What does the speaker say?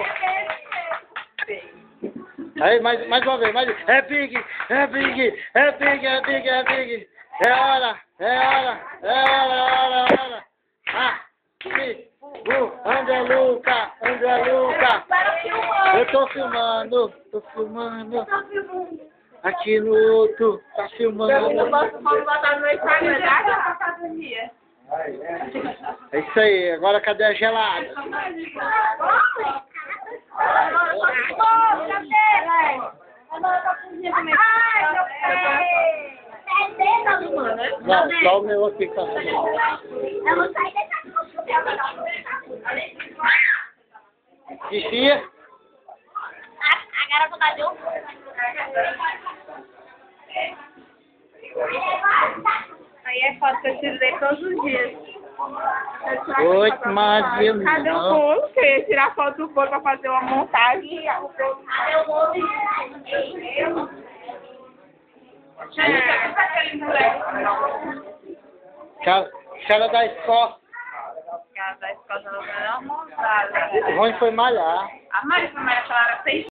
Aí, mais uma vez, é big, é big, é big, é big, é big. É hora, é hora, é hora, é hora, é hora. André Lucca, André Lucca. Eu tô filmando. Aqui no outro, tá filmando. Eu posso botar no meu Instagram, da academia. É isso aí, agora cadê a gelada? Não, só o meu aqui que tá filmando. Eu vou sair dessa Descia. a garota tá de um. Aí é foto que eu tiro dele todos os dias. Oi, Maria. Cadê o bolo? Que eu ia tirar foto do bolo pra fazer uma montagem. Cadê o bolo? Cara da escola. Cara da escola não é montada. O Rony foi malhar. A mãe foi malhar, ela era 6